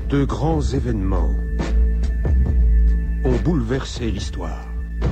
De grands événements ont bouleversé l'histoire.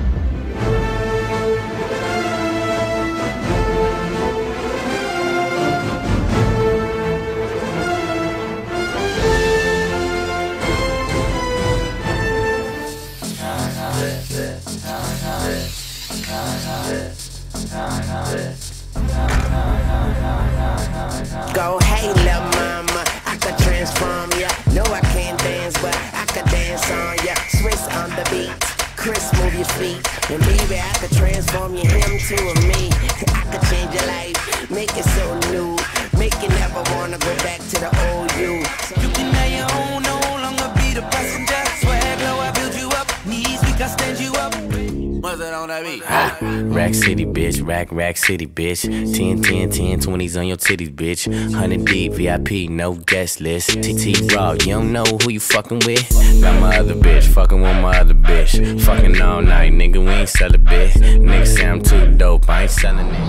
Go, hey, little mama, I could transform ya. No, I can't dance, but I could dance on ya. Swiss on the beat, Chris, move your feet. And maybe I could transform you, him to a me. I could change your life, make it so new. Make you never wanna go back to the old you. You can have your own, no longer be the passenger. Swag low, I build you up. Knees weak, I stand you up. What's that on that beat? Rack City, bitch, rack city, bitch. 10, 10, 10, 20s on your titties, bitch. 100 deep, VIP, no guest list. TT Raw, you don't know who you fucking with. Got my other bitch, fucking with my other bitch. Fucking all night, nigga, we ain't sell a bit. Nigga say I'm too dope, I ain't selling it.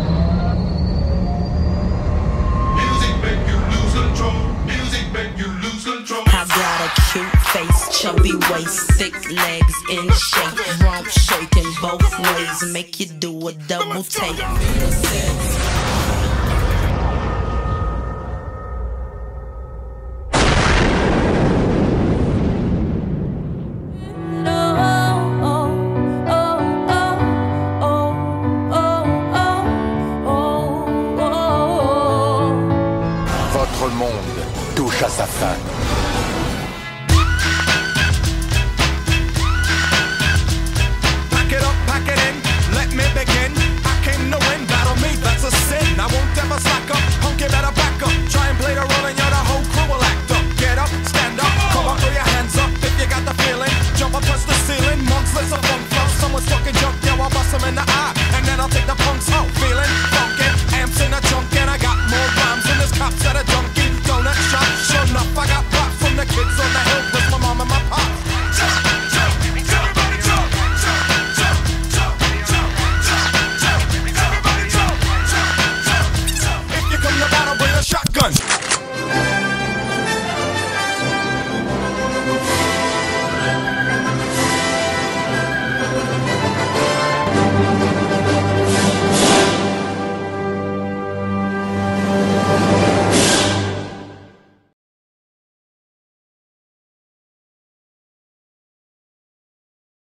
Music make you lose control. Music make you lose control. I got a cute face, chubby waist, thick legs in shape, rump shaking both ways, make you do a double take. Votre monde touche à sa fin. Pack it up, pack it in, let me begin. I came to win, battle me, that's a sin. I won't ever slack up, punk, you better back up. Try and play the role and you're the whole crew will